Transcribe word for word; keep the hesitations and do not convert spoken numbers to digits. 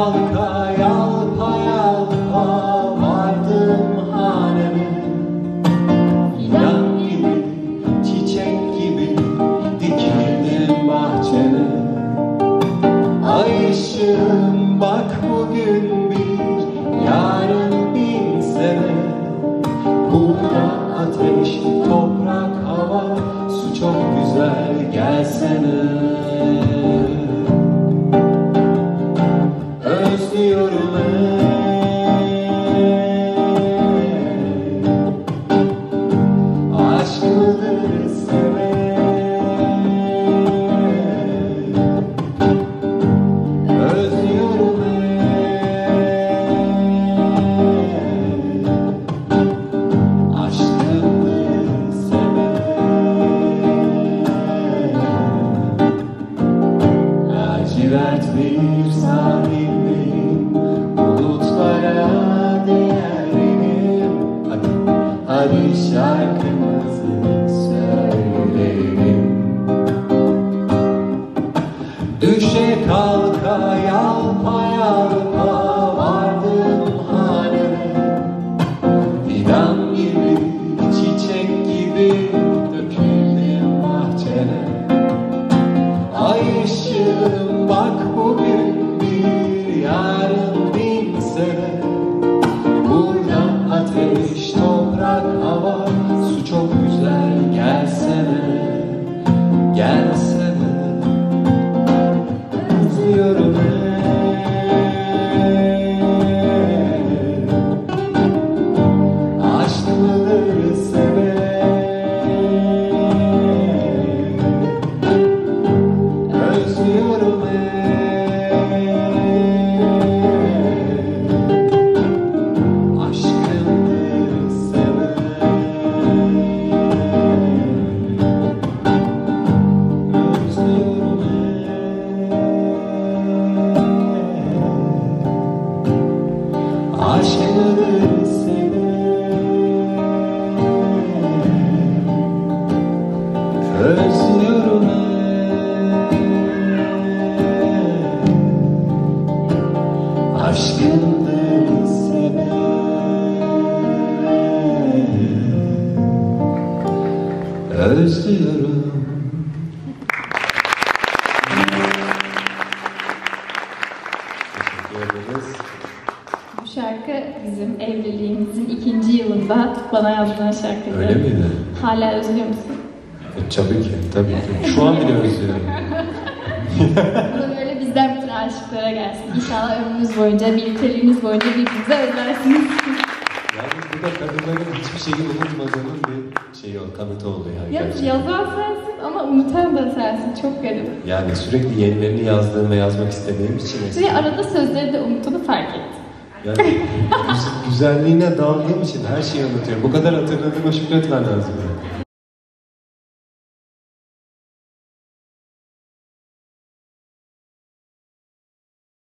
kalka yalpa yalpa vardım haneme. Fidan gibi, çiçek gibi dikildim bahçene. Ay ışığım bak bugün bir, yarın bin sene. Burada ateş, toprak, hava, su çok güzel, gelsene. Özlüyorum ey, aşkıdır seven. Özlüyorum ey, aşkıdır seven. Lacivert bir sahildeyim, bulutlara değerim. Hadi, hadi şarkımızı söyleyelim. Düşe kalka yalpa yalpa vardım haneme. Fidan gibi, çiçek gibi döküldüm bahçene. Ay ışığım bak bugün bir, yarın bin sene. Burada ateş, toprak, hava, su çok güzel, gelsene, gelsene. Özlüyorum ey, aşkıdır seven. Özlüyorum ey, aşkıdır seven. Özlüyorum ey, aşkıdır seven. Özlüyorum ey, aşkındır seven. Özlüyorum. Teşekkür ederiz. Bu şarkı bizim evliliğimizin ikinci yılında bana yazılan şarkıydı. Öyle miydi? Hala özlüyor musun? E, tabii ki, tabii ki. Şu an bile özlüyorum. Bu da böyle bizden bütün aşıklara gelsin. İnşallah ömrümüz boyunca, birlikteliğimiz boyunca birbirinize özlersiniz. Yani bu da kadınların hiçbir şeyi unutmadığının bir şeyi, o kanıtı oldu yani. Ya gerçekten. yazan sensin ama unutan da sensin. Çok garip. Yani sürekli yenilerini yazdığım ve yazmak istediğim için. Ve arada sözleri de unuttuğunu fark ettim. Yani güzelliğine daldığım için her şeyi unutuyorum. Bu kadar hatırladığıma şükretmen lazım.